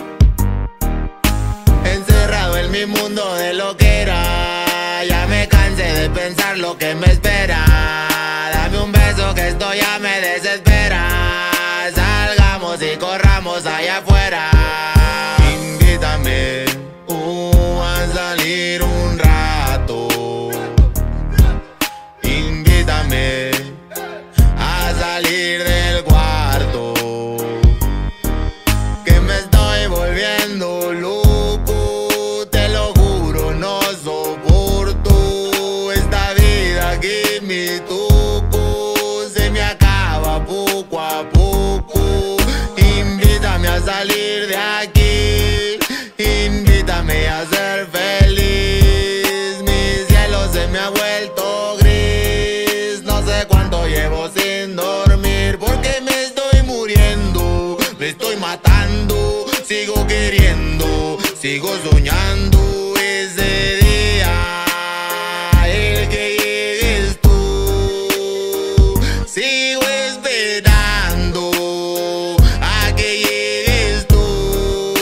Encerrado en mi mundo de lo que era, ya me cansé de pensar lo que me espera. Dame un beso que esto ya me desespera. Salgamos y corramos allá afuera. Invítame uh, a salir un rato. Invítame salir del cuarto, que me estoy volviendo loco. Te lo juro, no soporto esta vida que me tocó. Se me acaba poco a poco. Invítame a salir de aquí, invítame a ser feliz. Mi cielo se me ha vuelto gris. No sé cuánto llevo sin dormir, porque me estoy muriendo, me estoy matando. Sigo queriendo, sigo soñando ese día, el que llegues tú. Sigo esperando a que llegues tú.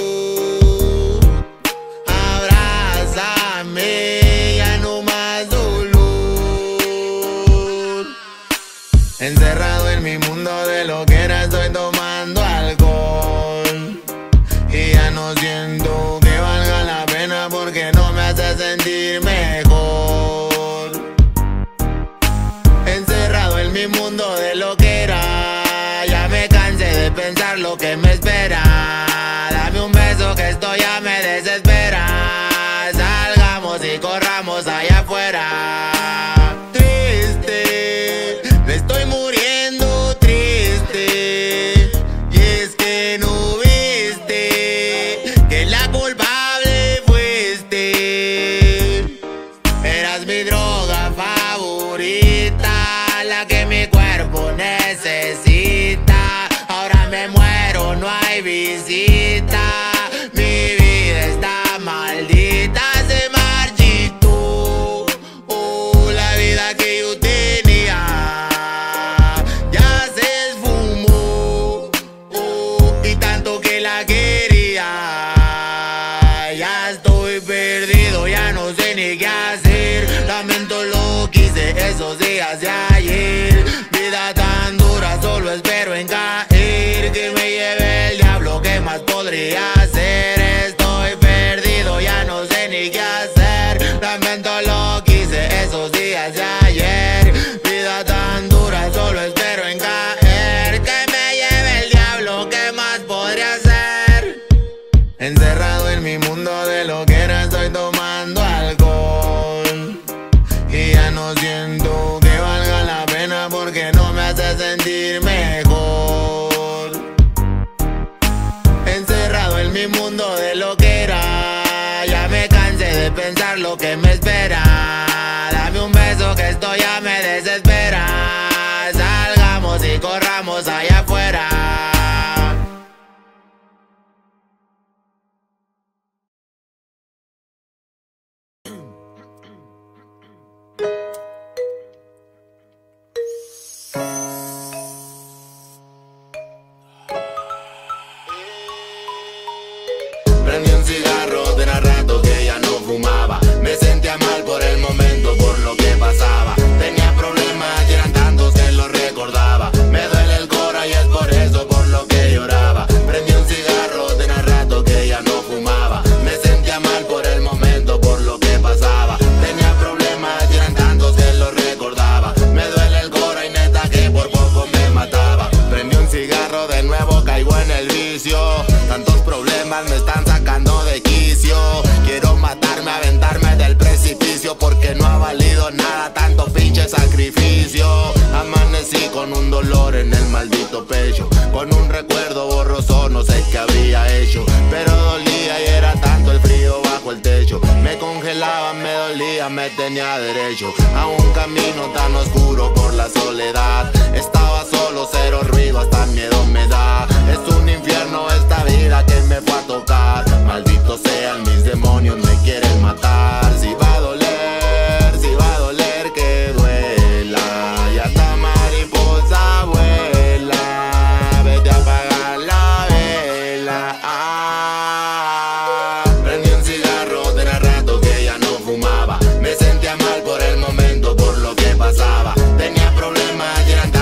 Abrázame, ya no más dolor. Encerrado en mi mundo de lo que era, estoy tomando alcohol y ya no siento que valga la pena, porque no me hace sentir mejor. Encerrado en mi mundo de lo que era, ya me cansé de pensar lo que me espera. Dame un beso que esto ya me desespera. Salgamos y corramos allá afuera. Triste, me estoy muriendo triste. Y es que no viste que la culpable fuiste. Eras mi droga favorita, la que mi cuerpo necesita. Ahora me muero, no hay visita. Mi vida está maldita, se marchitó. Oh, la vida que yo tenía ya se esfumó. Oh, y tanto que la quería. Ya estoy perdido, ya no sé ni qué hacer. Lamento lo que hice esos días de ayer. Vida tan dura, solo espero en caer. Que me lleve el diablo, ¿qué más podría hacer? Estoy perdido, ya no sé ni qué hacer. Lamento lo que hice esos días de ayer. Vida tan dura, solo espero en caer. Que me lleve el diablo, ¿qué más podría hacer? Encerrado en mi mundo de lo que era, estoy tomando alcohol y ya no siento que valga la pena, porque no me hace sentir mejor. Encerrado en mi mundo de lo que era, ya me cansé de pensar lo que me espera. Dame un beso que esto ya me desespera. Salgamos y corramos allá afuera. Prendí un cigarro, tenía rato que ya no fumaba. Me sentía mal por el momento, por lo que pasaba. Tenía problemas y eran tantos que los recordaba. Me duele el cora y es por eso por lo que lloraba. Prendí un cigarro, tenía rato que ya no fumaba. Me sentía mal por el momento, por lo que pasaba. Tenía problemas y eran tantos que los recordaba. Me duele el cora y neta que por poco me mataba. Prendí un cigarro, de nuevo caigo en el vicio. Tantos problemas me están sacando de quicio. Quiero matarme, aventarme del precipicio, porque no ha valido nada tanto pinche sacrificio. Amanecí con un dolor en el maldito pecho, con un recuerdo borroso, no sé qué habría hecho. Pero dolía y era tanto el frío bajo el techo. Me congelaba, me dolía, me tenía derecho a un camino tan oscuro por la soledad. Estaba solo, cero ruido, hasta miedo me da. Es un infierno esta vida que me fue a tocar. Maldito sean mis demonios, me quieren matar. Si va a doler, si va a doler, que duela. Y hasta mariposa vuela. Vete a apagar la vela. Ah. Prendí un cigarro, tenía rato que ya no fumaba. Me sentía mal por el momento, por lo que pasaba. Tenía problemas y eran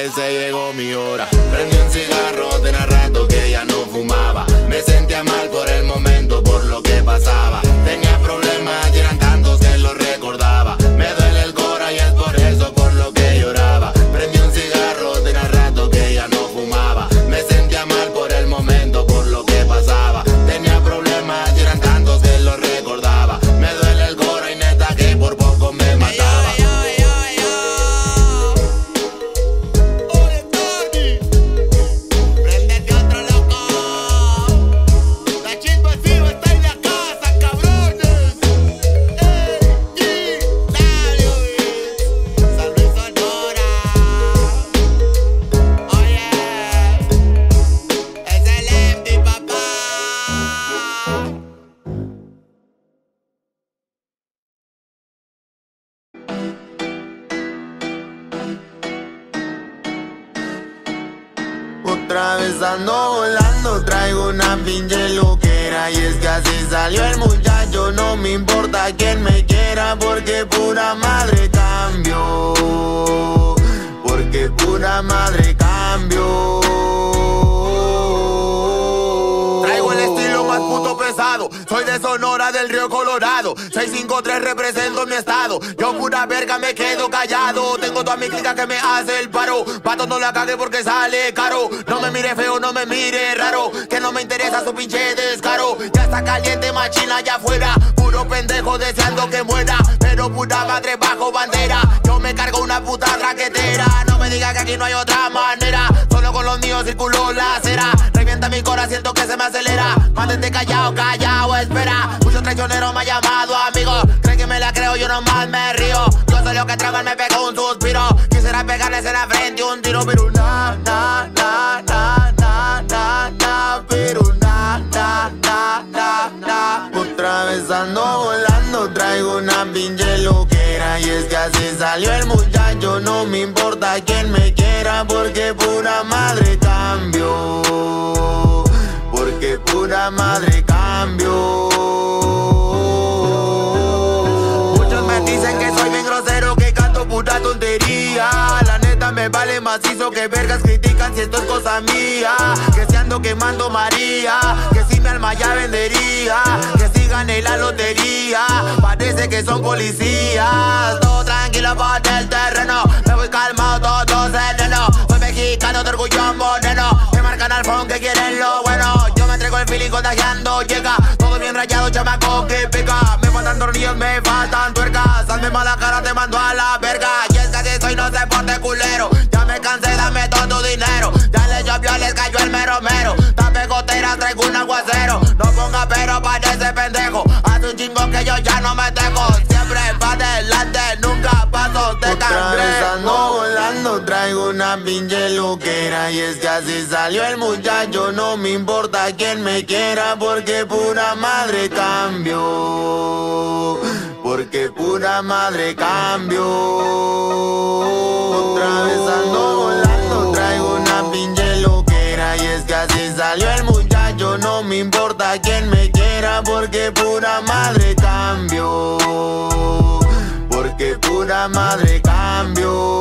parece llegó mi hora. Prendí un cigarro, tenía rato que ya no fumaba. Me sentía mal por el momento, por lo que pasaba. Tenía problemas y eran tantos que los recordaba. Me duele el cora y es por eso por lo que lloraba. Prendí un cigarro, tenía rato que ya no fumaba. Me sentía mal por el momento, por lo que pasaba. Tenía problemas y eran tantos que los recordaba. Me duele el cora y neta que por poco me mataba. Otra vez ando volando, traigo una pinche loquera. Y es que así salió el muchacho, no me importa quién me quiera. Porque pura madre cambio, porque pura madre cambio. Traigo el estilo más puto pesado, soy de Sonora del Río Colorado. seis cinco tres represento mi estado, yo pura verga me quedo callado. Tengo toda mi clica que me hace el paro. Pato no la cague porque sale caro. No me mire feo, no me mire raro, que no me interesa su pinche descaro. Ya está caliente machina allá afuera, puro pendejo deseando que muera. Pero puta madre bajo bandera, yo me cargo una puta traquetera. No me diga que aquí no hay otra manera, solo con los míos circulo la acera. Revienta mi corazón, siento que se me acelera. Mantente callado, callado, espera. Muchos traicioneros me han llamado amigo, creen que me la creo, yo nomás me río. Yo soy lo que trago, me pego un suspiro. Quisiera pegarles en la frente un tiro, pero na, na, na, na, na, na, na, pero na, na, na, na, na. Otra vez ando volando, traigo una pinche loquera. Y es que así salió el muchacho, no me importa quién me quiera. Porque pura madre cambio, porque pura madre cambio. Muchos me dicen que soy bien grosero, que canto puta tontería. La neta me vale macizo, que vergas critican si esto es cosa mía. Que si ando quemando María, que si mi alma ya vendería. Que si gané la lotería, parece que son policías. Todo tranquilo por el terreno, me voy calmado, todo sereno. Soy mexicano de orgullo moreno, me marcan al phone que quieren lo bueno. Yo me entrego el feeling contagiando, llega todo bien rayado, chamaco que pica. Me faltan tornillos, me faltan tuercas. Hazme mala cara, te mando a la verga. Y es que así soy, no se porte culero. Ya me cansé, dame todo tu dinero. Ya les llovió, les cayó el mero mero. Tape gotera, traigo un aguacero. No ponga pero para ese pendejo. Hace un chingo que yo ya no me dejo. Siempre pa' adelante, nunca paso de cangrejo. Otra vez ando volando, traigo una pinche loquera. Y es que así salió el muchacho, no me importa quién me quiera. Porque pura madre cambio, porque pura madre cambio. Otra vez ando volando, traigo una pinche loquera. Y es que así salió el muchacho, no me importa quién me quiera. Porque pura madre cambio, porque pura madre cambio.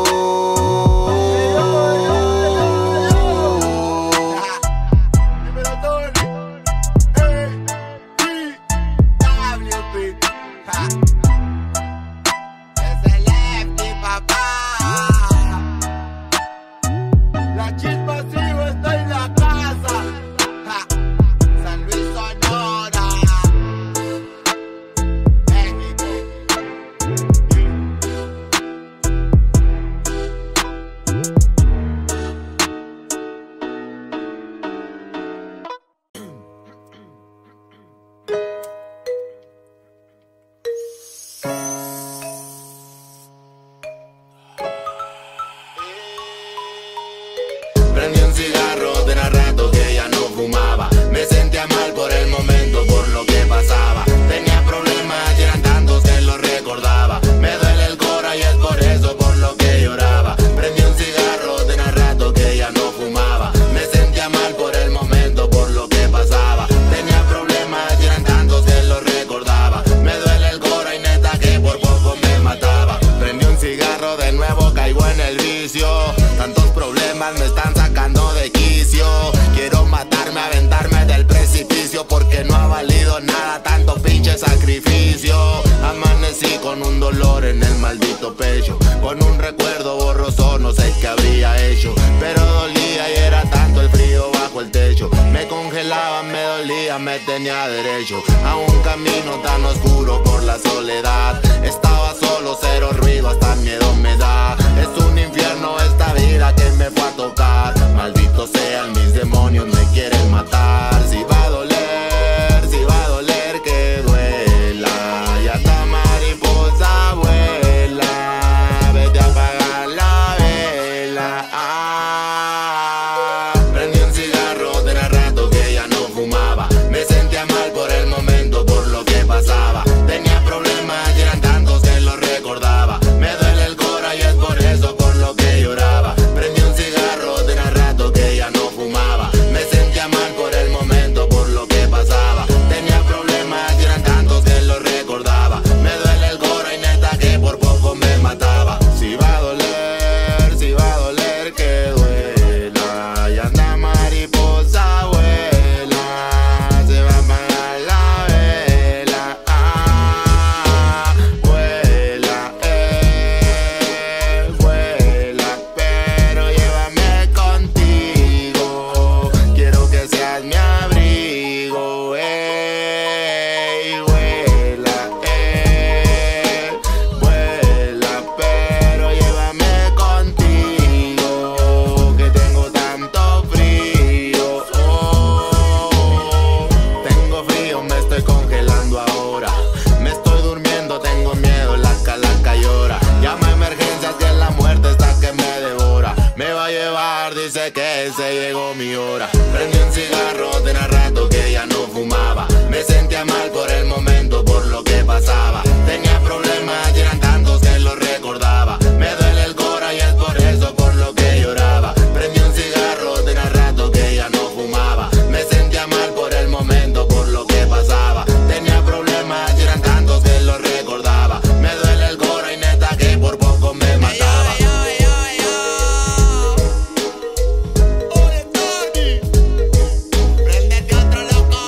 más me están sacando de quicio. Quiero matarme, aventarme del precipicio, porque no ha valido nada tanto pinche sacrificio. Amanecí con un dolor en el maldito pecho, con un recuerdo borroso, no sé qué habría hecho. Pero dolía y era tanto el frío bajo el techo. Me congelaba, me dolía, me tenía derecho a un camino tan oscuro por la soledad. Estaba solo, cero ruido, hasta miedo me da. Es un infierno esta vida que me fue a tocar. Malditos sean mis demonios, me quieren matar. Si va a doler, si va a doler, que duela. Ya está mariposa, vuela. Vete a apagar la vela. Ah, prendí un cigarro, tenía rato que ya no fumaba. Me sentía mal por el momento, por lo que pasaba. Tenía problemas y eran tantos que los recordaba. Me duele el cora y es por eso por lo que lloraba. Prendí un cigarro, tenía rato que ya no fumaba. Me sentía mal por el momento, por lo que pasaba. Tenía problemas y eran tantos que los recordaba. Me duele el cora y neta que por poco me mataba. Si va a doler, si va a doler, que duela. Y anda mariposa, vuela. Se va a apagar la vela. Ah, vuela, eh, vuela. Pero llévame contigo. Quiero que seas mi abrigo. Ey, vuela, eh, vuela. Pero llévame contigo, que tengo tanto frío. Oh, tengo frío, me estoy congelando ahora. Me estoy durmiendo, tengo miedo, la calaca llora. Llama a emergencias que la muerte está que me devora. Me va a llevar, dice que se llegó mi hora. Prendí un cigarro, tenía rato que ya no fumaba. Me sentía mal por el momento, por lo que pasaba. Tenía problemas y eran tantos que los recordaba. Me duele el cora y es por eso por lo que lloraba. Prendí un cigarro, tenía rato que ya no fumaba. Me sentía mal por el momento, por lo que pasaba. Tenía problemas y eran tantos que los recordaba. Me duele el cora y neta que por poco me mataba. Prendete otro loco.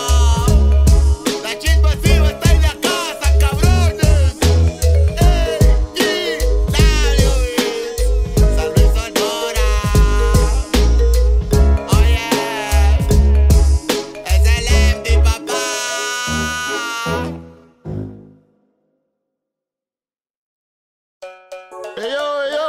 La chispa viva está en la casa, cabrones. Ey, G, W, San Luis Sonora. Oye, es el Empty, papá. Hey, yo, yo.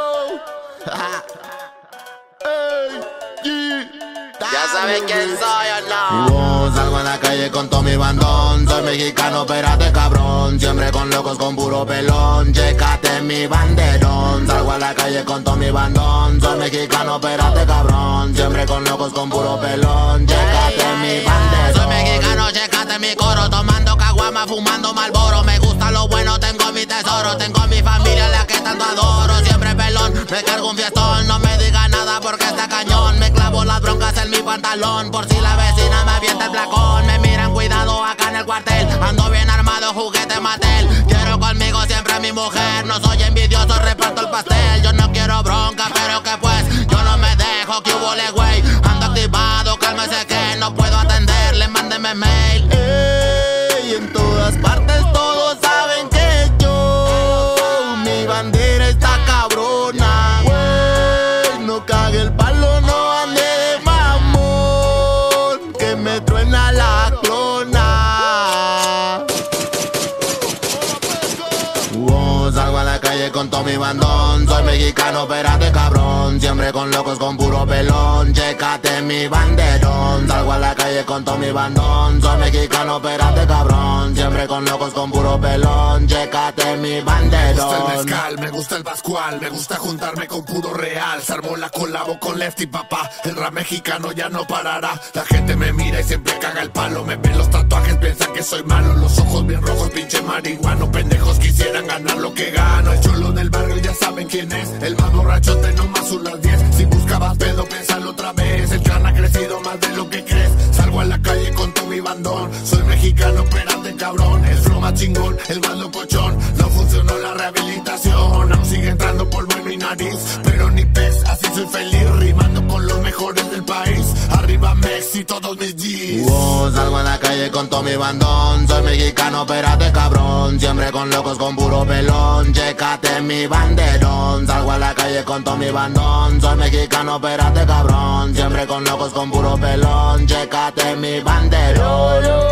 Ey, G, ya sabes quién soy o no. Salgo a la calle con todo mi bandón. Soy mexicano, espérate cabrón. Siempre con locos con puro pelón. Chécate mi banderón. Salgo a la calle con todo mi bandón. Soy mexicano, espérate cabrón. Siempre con locos con puro pelón. Chécate mi banderón. Soy mexicano, chécate mi coro. Tomando caguama, fumando Marlboro. Me gusta lo bueno, tengo mi tesoro. Tengo mi familia, la que tanto adoro. Siempre pelón, me cargo un fiestón. No me diga nada porque está cañón. Me clavo las broncas en mi pantalón. Por si la vecina me avienta el placón. Me miran, cuidado acá en el cuartel. Ando bien armado, juguete Mattel. Quiero conmigo siempre a mi mujer. No soy envidioso, reparto el pastel. Yo no quiero bronca, pero que pues yo no me dejo, que hubo le güey. Ando activado, cálmese que no puedo atenderle. Mándeme mail. Ey, en todas partes todos saben que yo, mi bandera está cabrona. Güey, no cague el palo, no ande de mamón, que me truena la clona. Oh, salgo a la calle con todo mi bandón. Soy mexicano, espérate cabrón. Siempre con locos con puro pelón. Chécate mi banderón. Salgo a la calle con todo mi bandón. Soy mexicano, espérate cabrón. Siempre con locos con puro pelón. Chécate mi banderón. Me gusta el mezcal, me gusta el pascual. Me gusta juntarme con puro real. Se armó la colabo con Lefty, papá. El rap mexicano ya no parará. La gente me mira y siempre caga el palo. Me ven los tatuajes, piensan que soy malo. Los ojos bien rojos, pinche marihuano. Pendejos quisieran ganar lo que gano. El cholo del barrio ya saben quién es. El más borrachote nomás son las diez. Si buscabas pedo, piénsalo otra vez. El clan ha crecido más de lo que crees. Salgo a la calle con todo mi bandón. Soy mexicano, espérate cabrón. El flow más chingón, el más locochón. No funcionó la rehabilitación. Aún sigue entrando polvo en mi nariz, pero ni pez, así soy feliz rimando. Wow, salgo a la calle con todo mi bandón. Soy mexicano, espérate cabrón. Siempre con locos con puro pelón. Chécate mi banderón. Salgo a la calle con todo mi bandón. Soy mexicano, espérate cabrón. Siempre con locos con puro pelón. Chécate mi banderón.